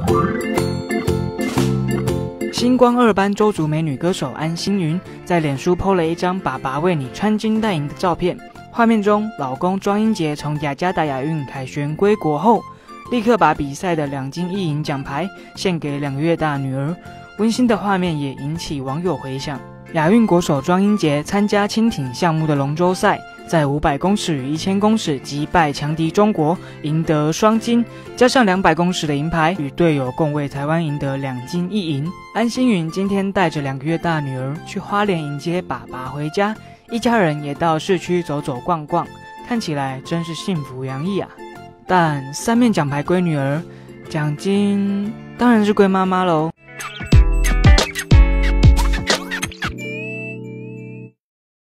星光2班周族美女歌手安心云在脸书 po 了一张爸爸为你穿金戴银的照片，画面中老公庄英杰从雅加达亚运凯旋归国后，立刻把比赛的2金1银奖牌献给2个月大女儿，温馨的画面也引起网友回响。亚运国手庄英杰参加轻艇项目的龙舟赛，在500公尺与1000公尺击败强敌中国，赢得双金，加上200公尺的银牌，与队友共为台湾赢得2金1银。安心云今天带着2个月大女儿去花莲迎接爸爸回家，一家人也到市区走走逛逛，看起来真是幸福洋溢啊。但3面奖牌归女儿，奖金当然是归妈妈喽。